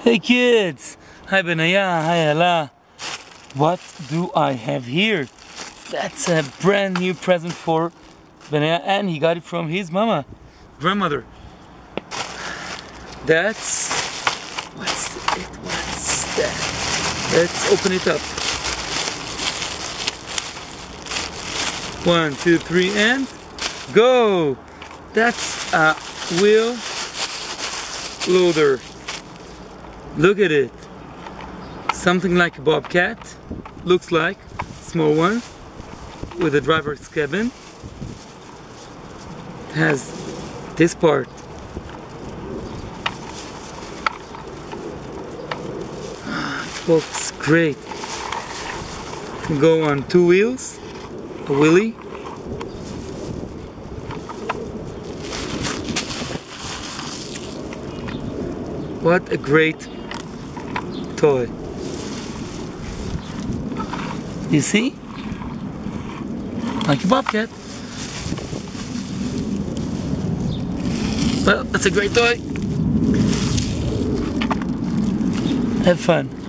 Hey kids! Hi Benaya, hi Allah. What do I have here? That's a brand new present for Benaya, and he got it from his grandmother. That's... what's that? Let's open it up. 1, 2, 3, and go! That's a wheel loader. Look at it. Something like a bobcat. Looks like small one with a driver's cabin. It has this part. It looks great. It can go on 2 wheels, a wheelie. What a great toy. You see? Like a bobcat. Well, that's a great toy. Have fun.